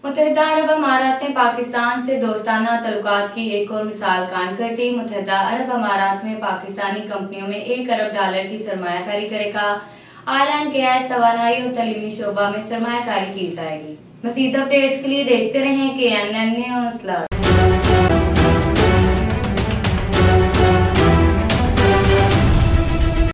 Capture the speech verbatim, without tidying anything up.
मुत्तहिदा अरब अमारात ने पाकिस्तान से दोस्ताना तल्लुकात की एक और मिसाल कायम करती। मुत्तहिदा अरब अमारात में पाकिस्तानी कंपनियों में एक अरब डॉलर की सरमायाकारी करेगा। ऐलान किया है, तवानाई और तलीमी शोबा में सरमायाकारी की जाएगी। मज़ीद अपडेट्स के लिए देखते रहें के एन एन न्यूज़।